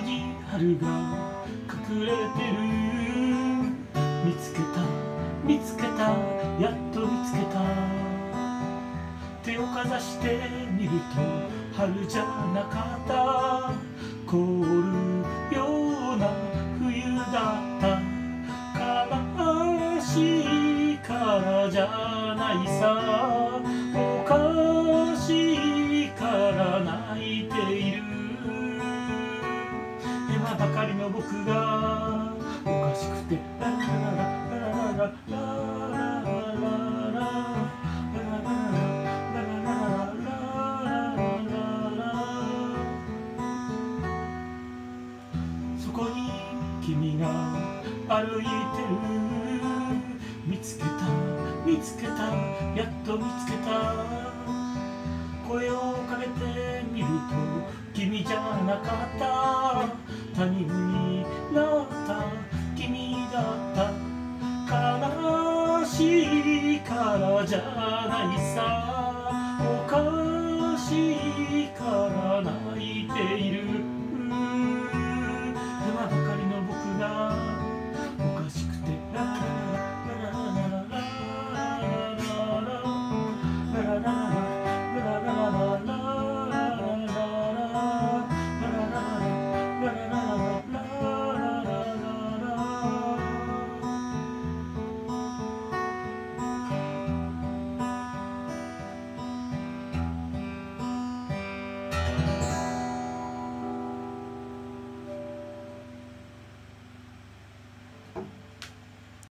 に春が隠れてる。見つけた見つけたやっと見つけた。手をかざしてみると春じゃなかった。凍るような冬だった。悲しいからじゃないさ。おかしいから泣いている。今ばかりの僕がおかしくてララララララララそこに君が歩いてる。見つけた見つけたやっと見つけた。声をかけてみると君じゃなかった。他人になった君だった。悲しいからじゃないさ。おかしいから泣いている。今ばかりの僕がおかしくてラララララララララララ